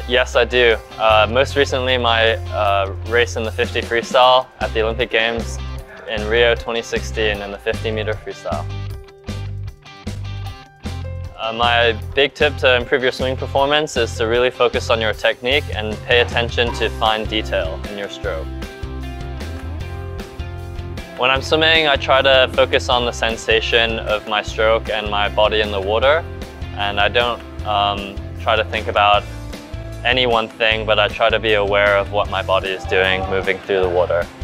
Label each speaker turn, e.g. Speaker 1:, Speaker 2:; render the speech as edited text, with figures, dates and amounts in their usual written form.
Speaker 1: Yes, I do. Most recently, my race in the 50 freestyle at the Olympic Games in Rio 2016 in the 50-meter freestyle. My big tip to improve your swimming performance is to really focus on your technique and pay attention to fine detail in your stroke. When I'm swimming, I try to focus on the sensation of my stroke and my body in the water, and I don't try to think about any one thing, but I try to be aware of what my body is doing moving through the water.